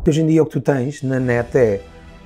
Hoje em dia o que tu tens na net é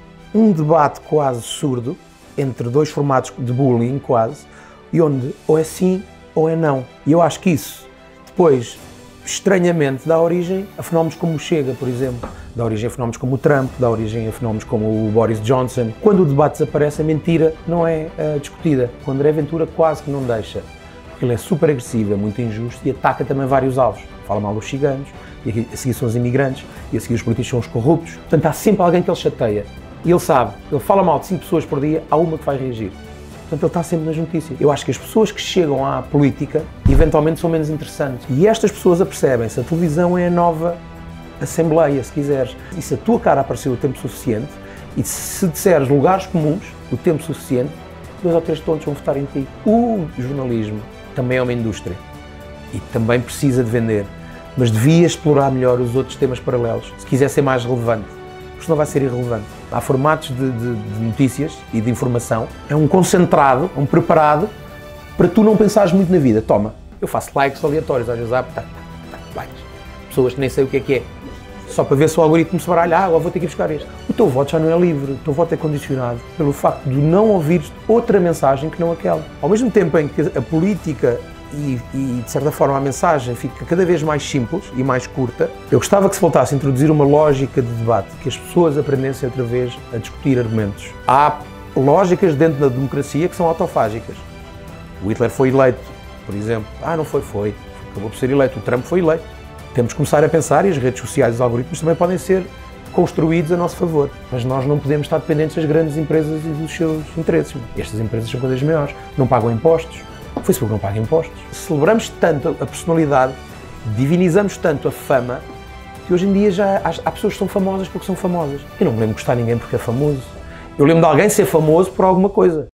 um debate quase surdo entre dois formatos de bullying quase, e onde ou é sim ou é não. E eu acho que isso depois, estranhamente, dá origem a fenómenos como o Chega, por exemplo, dá origem a fenómenos como o Trump, dá origem a fenómenos como o Boris Johnson. Quando o debate desaparece, a mentira não é discutida. O André Ventura quase que não deixa, porque ele é super agressivo, é muito injusto e ataca também vários alvos. Fala mal dos ciganos, e a seguir são os imigrantes, e a seguir os políticos são os corruptos. Portanto, há sempre alguém que ele chateia. E ele sabe, ele fala mal de 5 pessoas por dia, há uma que vai reagir. Portanto, ele está sempre nas notícias. Eu acho que as pessoas que chegam à política, eventualmente, são menos interessantes. E estas pessoas apercebem-se, a televisão é a nova assembleia, se quiseres. E se a tua cara apareceu o tempo suficiente, e se disseres lugares comuns, o tempo suficiente, 2 ou 3 tontos vão votar em ti. O jornalismo também é uma indústria. E também precisa de vender. Mas devia explorar melhor os outros temas paralelos, se quiser ser mais relevante. Porque senão vai ser irrelevante. Há formatos de notícias e de informação, é um concentrado, um preparado, para tu não pensares muito na vida. Toma, eu faço likes aleatórios, às vezes há likes. Pessoas que nem sei o que é, só para ver se o algoritmo se baralha, agora vou ter que ir buscar este. O teu voto já não é livre, o teu voto é condicionado pelo facto de não ouvires outra mensagem que não aquela. Ao mesmo tempo em que a política e, de certa forma, a mensagem fica cada vez mais simples e mais curta, eu gostava que se voltasse a introduzir uma lógica de debate, que as pessoas aprendessem outra vez a discutir argumentos. Há lógicas dentro da democracia que são autofágicas. O Hitler foi eleito, por exemplo. Não foi. Acabou por ser eleito. O Trump foi eleito. Temos que começar a pensar, e as redes sociais e os algoritmos também podem ser construídos a nosso favor. Mas nós não podemos estar dependentes das grandes empresas e dos seus interesses. Estas empresas são coisas maiores. Não pagam impostos. O Facebook não paga impostos. Celebramos tanto a personalidade, divinizamos tanto a fama, que hoje em dia já há pessoas que são famosas porque são famosas. Eu não me lembro de gostar de ninguém porque é famoso. Eu lembro de alguém ser famoso por alguma coisa.